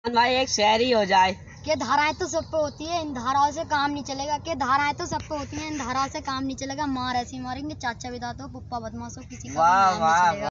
भाई एक शायरी हो जाए कि धाराएं तो सब पे होती है, इन धाराओं से काम नहीं चलेगा। कि धाराएं तो सब पे होती हैं, इन धाराओं से काम नहीं चलेगा। मार ऐसी मारेंगे चाचा विदा तो पुप्पा बदमाशों किसी का भी नाम नहीं चलेगा।